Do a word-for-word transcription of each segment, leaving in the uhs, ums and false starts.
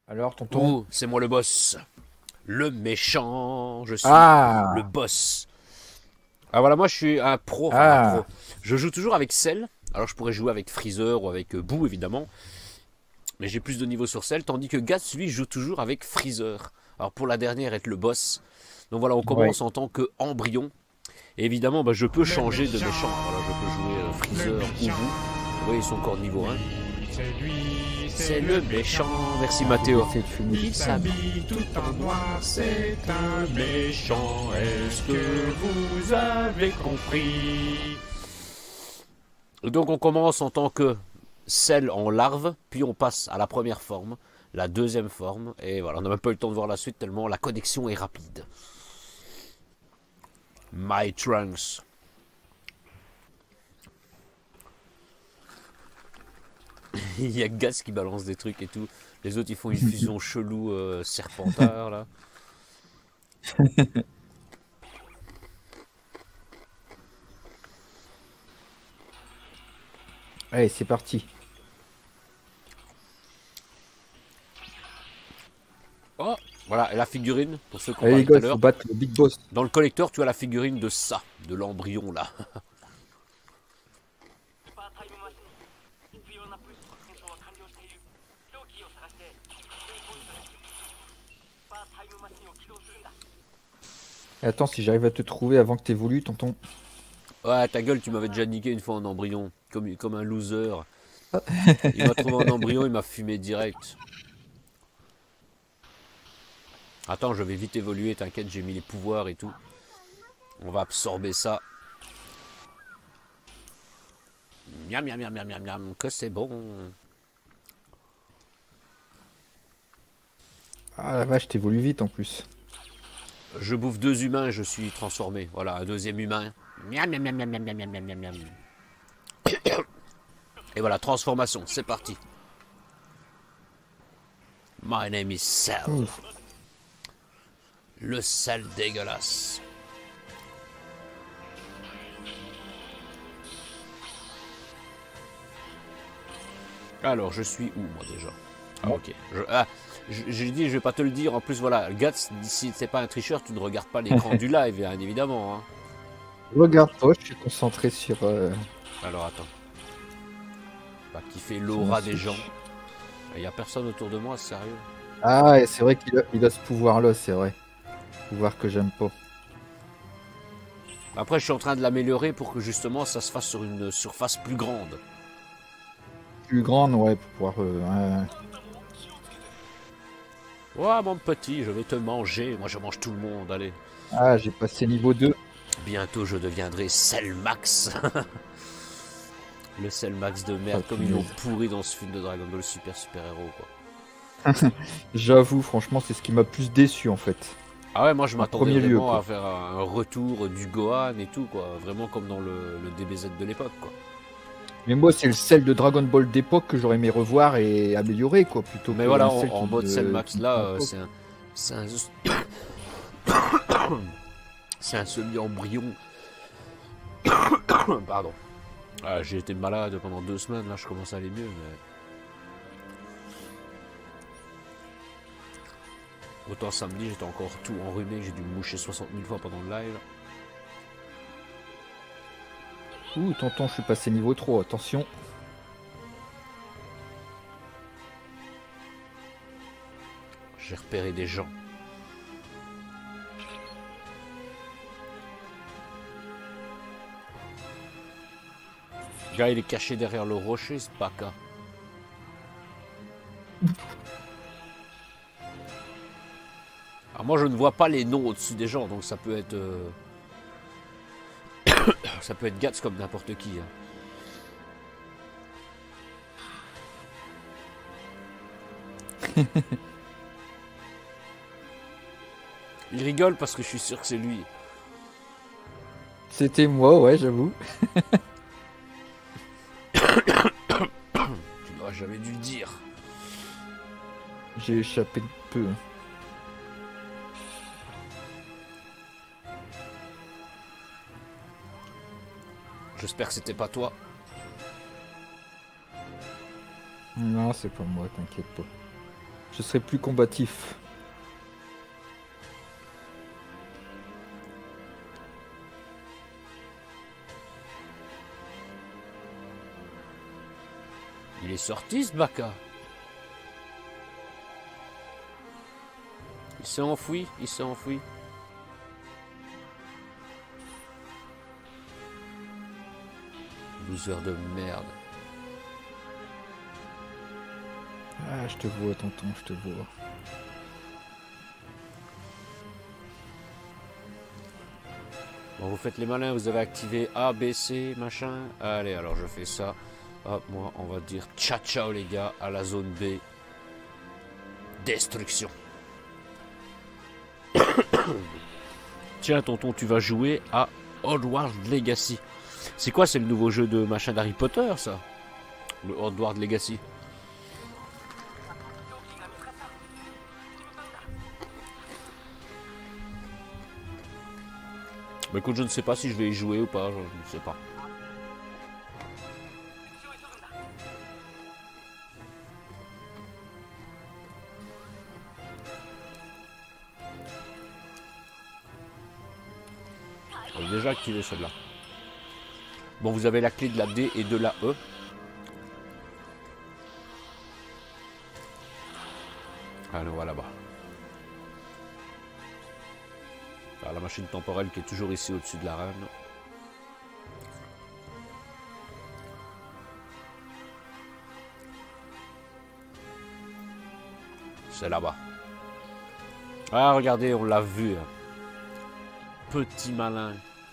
Alors, tonton? Ouh, c'est moi le boss. Le méchant, je suis le Ah! boss. Ah voilà, moi je suis un pro, enfin un pro. Ah! Je joue toujours avec Cell. Alors je pourrais jouer avec Freezer ou avec euh, Boo évidemment. Mais j'ai plus de niveau sur Cell. Tandis que Guts, lui, joue toujours avec Freezer. Alors pour la dernière, être le boss. Donc voilà, on Ouais. commence en tant qu'embryon. Et évidemment, bah, je peux Le changer de méchant, méchant. Voilà, je peux jouer euh, le Freezer ou méchant, Boo. Vous voyez, ils sont encore niveau un. c'est lui, C'est le méchant. Merci Mathéo. J'essaie de fumer. Il s'habille tout en noir, c'est un méchant. Est-ce que vous avez compris? Donc on commence en tant que Cell en larve, puis on passe à la première forme, la deuxième forme, et voilà, on n'a même pas eu le temps de voir la suite tellement la connexion est rapide. My Trunks. Il y a Gas qui balance des trucs et tout. Les autres ils font une fusion chelou euh, serpentard là. Allez, c'est parti. Oh, voilà, et la figurine, pour ceux qui ont Allez, les parlé tout gars, à il faut l'heure. battre le Big Boss. Dans le collecteur, tu as la figurine de ça, de l'embryon là. Et attends, si j'arrive à te trouver avant que t'aies voulu, tonton. Ouais, ta gueule, tu m'avais déjà niqué une fois en embryon, comme, comme un loser. Il m'a trouvé en embryon, il m'a fumé direct. Attends, je vais vite évoluer, t'inquiète, j'ai mis les pouvoirs et tout. On va absorber ça. Miam, miam, miam, miam, miam, miam, que c'est bon. Ah la vache, t'évolues vite en plus. Je bouffe deux humains, je suis transformé. Voilà, un deuxième humain. Miam, miam, miam, miam, miam, miam, miam, miam, miam. Et voilà, transformation, c'est parti. My name is Cell. Ouf. Le sel dégueulasse. Alors, je suis où, moi, déjà? Ah, ok. Je, ah, j'ai dit, je vais pas te le dire. En plus, voilà, Gats, si c'est pas un tricheur, tu ne regardes pas l'écran du live, bien évidemment. Hein. Regarde pas, je suis concentré sur... Euh, Alors, attends. Pas kiffer sur mon l'aura des Switch. gens. Il y a personne autour de moi, sérieux. Ah, et c'est vrai qu'il a, il a ce pouvoir-là, c'est vrai. Pouvoir que j'aime pas. Après, je suis en train de l'améliorer pour que justement ça se fasse sur une surface plus grande. Plus grande, ouais, pour pouvoir... Euh, ouais. Ouais, mon petit, je vais te manger. Moi, je mange tout le monde, allez. Ah, j'ai passé niveau deux. Bientôt, je deviendrai Cell Max. Le Cell Max de merde, Ah, comme ils l'ont punaise. pourri dans ce film de Dragon Ball Super Super Héros, quoi. J'avoue, franchement, c'est ce qui m'a plus déçu en fait. Ah ouais, moi je En m'attendais premier lieu, vraiment quoi. à faire un retour du Gohan et tout, quoi. Vraiment comme dans le, le D B Z de l'époque, quoi. Mais moi, c'est le sel de Dragon Ball d'époque que j'aurais aimé revoir et améliorer, quoi, plutôt Mais que voilà, un en, sel en qui mode Cell me, Max qui me là, prend euh, pas. c'est un. C'est un. C'est un semi-embryon. Pardon. Ah, j'ai été malade pendant deux semaines, là je commence à aller mieux, mais. Autant samedi, j'étais encore tout enrhumé, j'ai dû me moucher soixante mille fois pendant le live. Ouh, tonton, je suis passé niveau trois, attention. J'ai repéré des gens. Le gars, il est caché derrière le rocher, ce baka. Alors moi, je ne vois pas les noms au-dessus des gens, donc ça peut être... euh, ça peut être Gats comme n'importe qui. Hein. Il rigole parce que je suis sûr que c'est lui. C'était moi, ouais, j'avoue. Tu n'aurais jamais dû le dire. J'ai échappé de peu. J'espère que c'était pas toi. Non, c'est pas moi, t'inquiète pas. Je serai plus combatif. Il est sorti ce baka. Il s'est enfoui, il s'est enfoui. Loser de merde. Ah, je te vois, tonton, je te vois. Bon, vous faites les malins, vous avez activé A, B, C, machin. Allez, alors je fais ça. Hop, moi, on va dire ciao ciao les gars, à la zone B. Destruction. Tiens, tonton, tu vas jouer à Hogwarts Legacy. C'est quoi, c'est le nouveau jeu de machin d'Harry Potter, ça? Le Hogwarts Legacy. Bah écoute, je ne sais pas si je vais y jouer ou pas, je ne sais pas. On a déjà activé celle-là. Bon, vous avez la clé de la D et de la E. Allez, on va là-bas. Alors, la machine temporelle qui est toujours ici au-dessus de la reine. C'est là-bas. Ah, regardez, on l'a vu. Petit malin.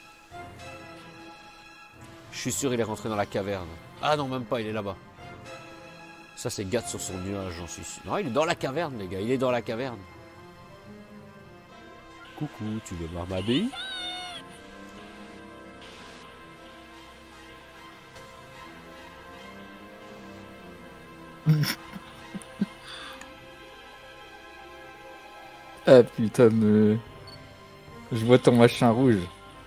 Je suis sûr il est rentré dans la caverne. Ah non, même pas, il est là-bas. Ça, c'est Gatt sur son nuage, j'en suis sûr. Non, il est dans la caverne, les gars. Il est dans la caverne. Coucou, tu veux voir ma bille? Ah putain, de... je vois ton machin rouge.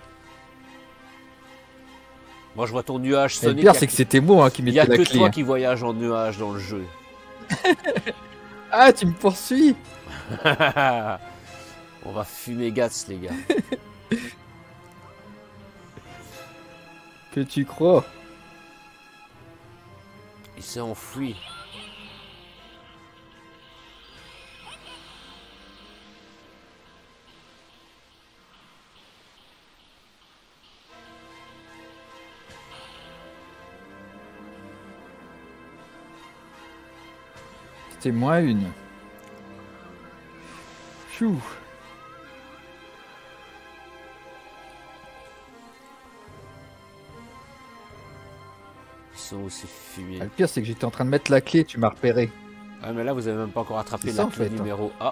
Moi, je vois ton nuage Et le Sonic. pire, c'est que c'était moi hein, qui Il n'y a mettais la que clé. toi qui voyage en nuage dans le jeu. Ah, tu me poursuis? On va fumer Gats, les gars. Que tu crois? Il s'est enfui. C'était moins une. Chou. Ils sont aussi fumés. Ah, le pire, c'est que j'étais en train de mettre la clé, tu m'as repéré. Ah, mais là, vous avez même pas encore attrapé C'est la ça, en clé fait, hein. numéro A.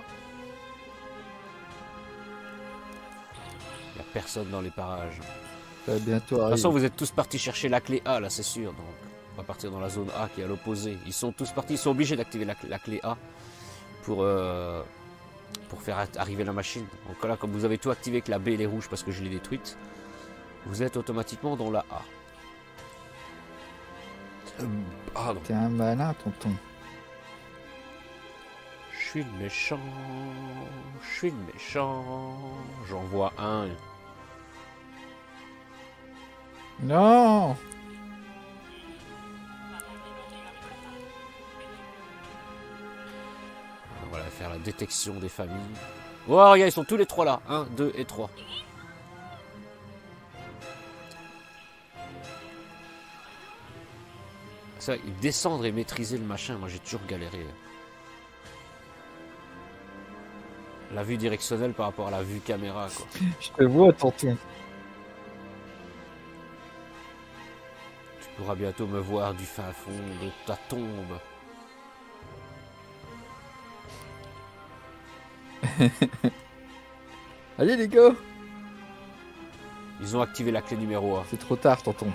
Il n'y a personne dans les parages. Ça va bientôt De toute arriver. façon, vous êtes tous partis chercher la clé A, là, c'est sûr. Donc, on va partir dans la zone A qui est à l'opposé. Ils sont tous partis, ils sont obligés d'activer la, la clé A pour, euh, pour faire arriver la machine. Donc là, comme vous avez tout activé, que la B elle est rouge parce que je l'ai détruite, vous êtes automatiquement dans la A. Euh, pardon. T'es un malin, tonton. Je suis le méchant, je suis le méchant. J'en vois un. Non. On va faire la détection des familles. Oh, regarde, ils sont tous les trois là. un, deux et trois. Ça, descendre et maîtriser le machin, moi j'ai toujours galéré. La vue directionnelle par rapport à la vue caméra, quoi. Je te vois, tonton. Tu pourras bientôt me voir du fin fond de ta tombe. Allez, les gars. Ils ont activé la clé numéro un. C'est trop tard, tonton.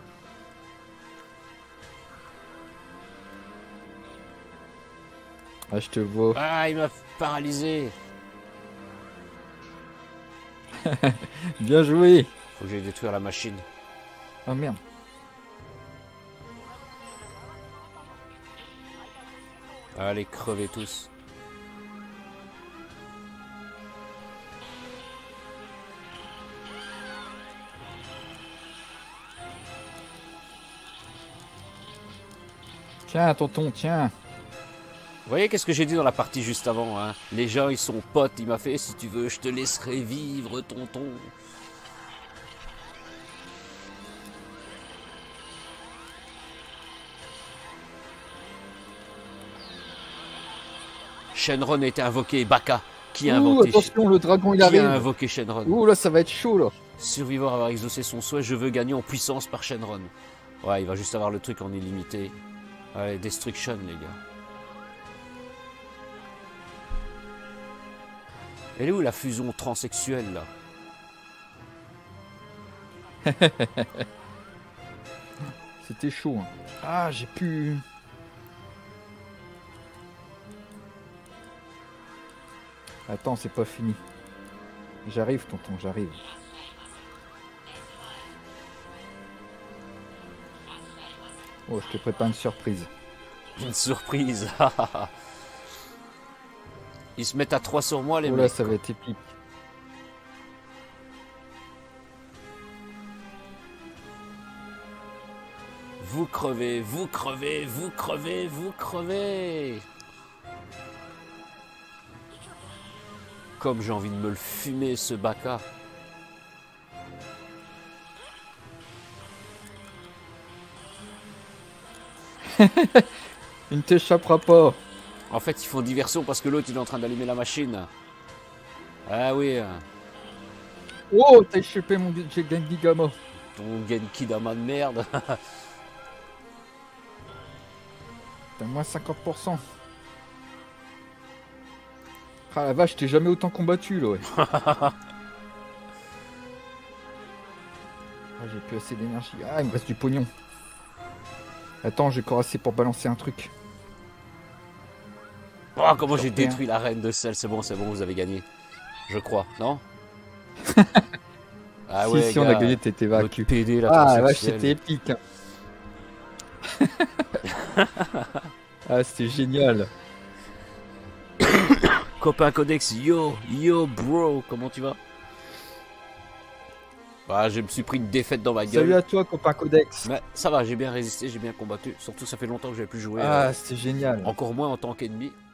Ah, Ah, je te vois. Ah, il m'a paralysé. Bien joué. Faut que j'aille détruire la machine. Oh merde. Allez, crevez tous. Tiens, tonton, tiens. Vous voyez qu'est-ce que j'ai dit dans la partie juste avant, hein? Les gens, ils sont potes. Il m'a fait, si tu veux, je te laisserai vivre, tonton. Shenron a été invoqué. Baka. Qui a Ouh, invoqué attention, le dragon, il Qui a arrive. invoqué Shenron? Ouh, là, ça va être chaud, là. Survivor avoir exaucé son souhait, je veux gagner en puissance par Shenron. Ouais, il va juste avoir le truc en illimité. Allez, Destruction, les gars. Elle est où la fusion transsexuelle, là? C'était chaud. Hein. Ah, j'ai pu... Attends, c'est pas fini. J'arrive, tonton, j'arrive. Oh, je te prépare une surprise. Une surprise. Ils se mettent à trois sur moi, les Oh là, mecs. ça va être épique. Vous crevez, vous crevez, vous crevez, vous crevez. Comme j'ai envie de me le fumer, ce Baka. Il ne t'échappera pas. En fait, ils font diversion parce que l'autre, il est en train d'allumer la machine. Ah oui. Oh, t'as échappé mon Genki Dama. Ton Genki Dama de merde. T'as moins cinquante pour cent. Ah la vache, t'es jamais autant combattu là, ouais. Ah, j'ai plus assez d'énergie. Ah, il me reste du pognon. Attends, j'ai encore assez pour balancer un truc. Oh, comment j'ai Sortez, détruit la reine de sel. C'est bon, c'est bon, vous avez gagné. Je crois, non? Ah si, ouais, si, on a gagné, t'étais votre vaincu. P D, la Ah, la vache, transsexuelle. c'était épique. Hein. Ah, c'était génial. Copain Codex, yo, yo bro, comment tu vas? Bah, je me suis pris une défaite dans ma gueule. Salut à toi, copain Codex. Mais ça va, j'ai bien résisté, j'ai bien combattu. Surtout, ça fait longtemps que j'avais plus joué. Ah, euh, c'était génial. encore moins en tant qu'ennemi.